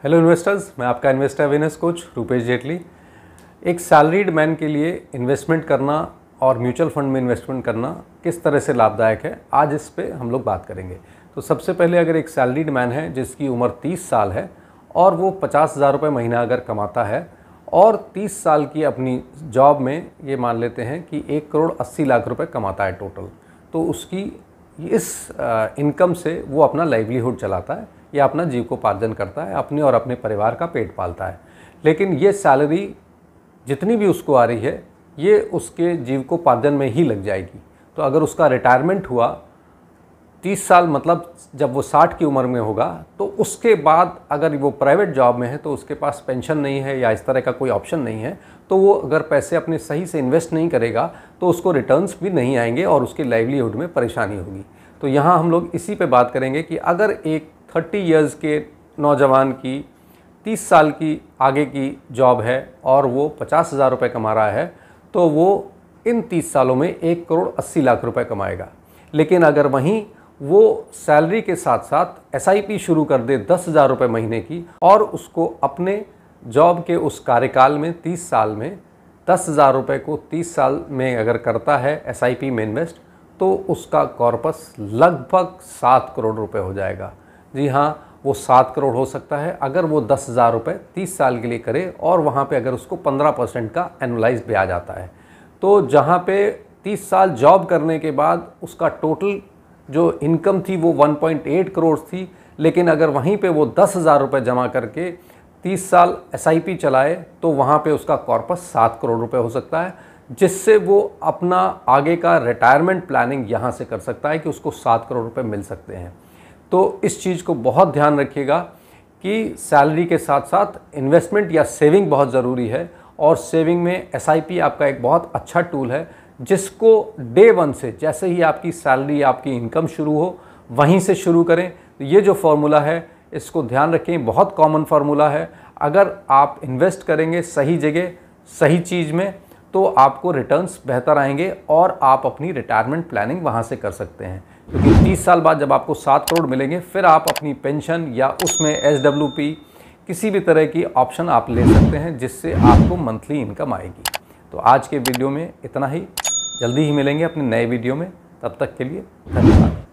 Hello investors, मैं आपका investor awareness coach Rupesh Jaitley. एक सैलरीड मैन के लिए इन्वेस्टमेंट करना और म्यूचुअल फंड में इन्वेस्टमेंट करना किस तरह से लाभदायक है, आज इस पे हम लोग बात करेंगे। तो सबसे पहले अगर एक सैलरीड मैन है जिसकी उम्र 30 साल है और वो 50,000 रुपये महीना अगर कमाता है और 30 साल की अपनी जॉब में ये मान लेते हैं कि 1,80,00,000 रुपये कमाता है टोटल, तो उसकी इस इनकम से वो अपना लाइवलीहुड चलाता है या अपना जीविकोपार्जन करता है, अपने और अपने परिवार का पेट पालता है। लेकिन ये सैलरी जितनी भी उसको आ रही है ये उसके जीविकोपार्जन में ही लग जाएगी। तो अगर उसका रिटायरमेंट हुआ 30 साल, मतलब जब वो 60 की उम्र में होगा, तो उसके बाद अगर वो प्राइवेट जॉब में है तो उसके पास पेंशन नहीं है या इस तरह का कोई ऑप्शन नहीं है, तो वो अगर पैसे अपने सही से इन्वेस्ट नहीं करेगा तो उसको रिटर्न्स भी नहीं आएंगे और उसके लाइवलीहुड में परेशानी होगी। तो यहाँ हम लोग इसी पे बात करेंगे कि अगर एक 30 इयर्स के नौजवान की 30 साल की आगे की जॉब है और वो 50,000 रुपये कमा रहा है, तो वो इन 30 सालों में 1,80,00,000 रुपये कमाएगा। लेकिन अगर वहीं वो सैलरी के साथ साथ SIP शुरू कर दे 10,000 रुपये महीने की और उसको अपने जॉब के उस कार्यकाल में 30 साल में 10,000 रुपये को 30 साल में अगर करता है SIP में इन्वेस्ट, तो उसका कॉर्पस लगभग 7 करोड़ रुपए हो जाएगा। जी हाँ, वो 7 करोड़ हो सकता है अगर वो 10,000 रुपये 30 साल के लिए करे और वहाँ पे अगर उसको 15% का एनुअलाइज्ड ब्याज आता है। तो जहाँ पे 30 साल जॉब करने के बाद उसका टोटल जो इनकम थी वो 1.8 करोड़ थी, लेकिन अगर वहीं पे वो 10,000 रुपये जमा करके 30 साल SIP चलाए तो वहाँ पे उसका कॉर्पस 7 करोड़ रुपये हो सकता है, जिससे वो अपना आगे का रिटायरमेंट प्लानिंग यहाँ से कर सकता है कि उसको 7 करोड़ रुपये मिल सकते हैं। तो इस चीज़ को बहुत ध्यान रखिएगा कि सैलरी के साथ साथ इन्वेस्टमेंट या सेविंग बहुत ज़रूरी है, और सेविंग में SIP आपका एक बहुत अच्छा टूल है जिसको डे 1 से, जैसे ही आपकी सैलरी आपकी इनकम शुरू हो वहीं से शुरू करें। तो ये जो फार्मूला है इसको ध्यान रखें, बहुत कॉमन फार्मूला है। अगर आप इन्वेस्ट करेंगे सही जगह सही चीज़ में तो आपको रिटर्न्स बेहतर आएंगे और आप अपनी रिटायरमेंट प्लानिंग वहाँ से कर सकते हैं, क्योंकि 30 साल बाद जब आपको 7 करोड़ मिलेंगे फिर आप अपनी पेंशन या उसमें SWP किसी भी तरह की ऑप्शन आप ले सकते हैं जिससे आपको मंथली इनकम आएगी। तो आज के वीडियो में इतना ही, जल्दी ही मिलेंगे अपने नए वीडियो में, तब तक के लिए धन्यवाद।